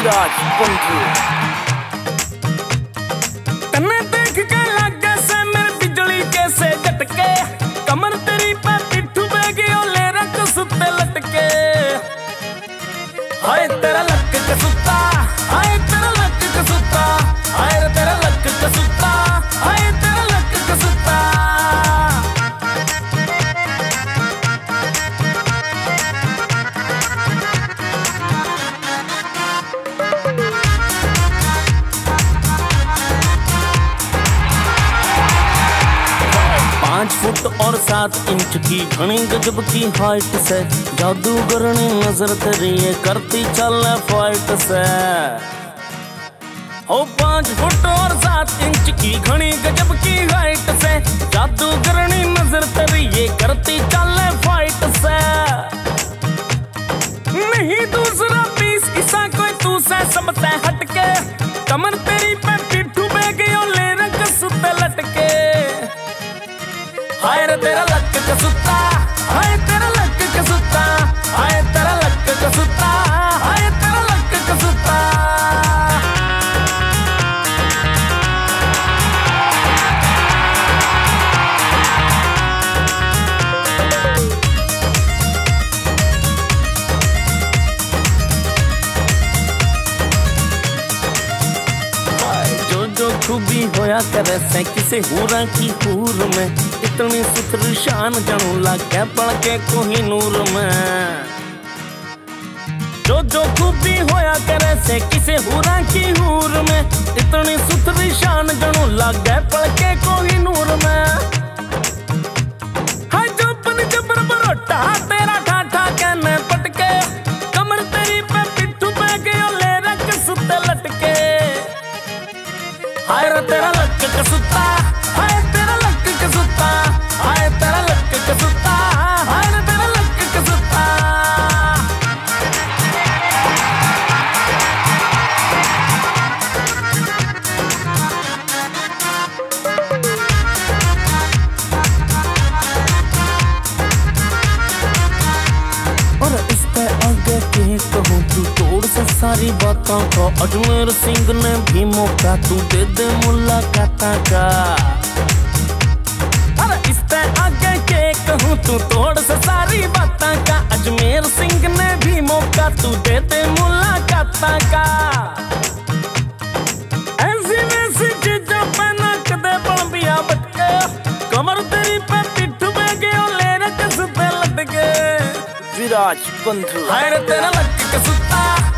विराज बंधु तन्ने देख के लागे से मेरे बिजली के से झटके कमर तेरी पे पिट्ठू पे गयो ले रख सुते लटके हाय तेरा लक के सुता हाय तेरा लक के सुता हाय तेरा लक के सुता हाय तेरा लक के सुता 5 फुट और 7 इंच की घनी गजब की हाइट से जादूगरनी नजर तेरी ये करती चल फाइट से। हो 5 फुट और 7 इंच की घनी गजब की हाइट से जादूगरनी नजर तेरी ये करती चल फाइट से। नहीं दूसरा पीस ऐसा कोई तू से सब तय हटके कमर तेरी पे पिट्ठू पे गयो ले रंग सुते लटके हाय रे तेरा लक का सुता हाय तेरा लक का सुता हाय तेरा लक का सुता हाय तेरा लक का सुता। जो खूबी होया करे से किसे हूरा की हूर में इतनी सुथरी शान जनू लागे पड़ के कोहिनूर में। जो खूबी होया करे से किसे हूरा की हूर में इतनी सुथरी शान जनू लागे पड़ के कोहिनूर में। हाय जो पन जबर बरोटा तेरा ठाठा कहने पटके कमर तेरी पे पिट्ठू पे गयो ले रख सुते लटके हाय रे तेरा लक का सुता हाय तेरा लक का सुता हाय तेरा लक का सुता हाय रे तेरा लक का सुता। और इस पे आगे के कहूँ तू तोड़ से सारी बातों को अजमेर सिंह ने भी मौका तू दे दे मुलाकाता का। अरे इस पे आगे के कहूँ तू तोड़ से सारी बातों का अजमेर सिंह ने भी मौका तू दे दे मुलाकाता का। ऐसी वैसी चीजों पे नक दे बड़बिया बटके कमर तेरी पे पिट्ठू पे गयो ले रख सुते लटके विराज बंधु हाय रे तेरा लक का सुता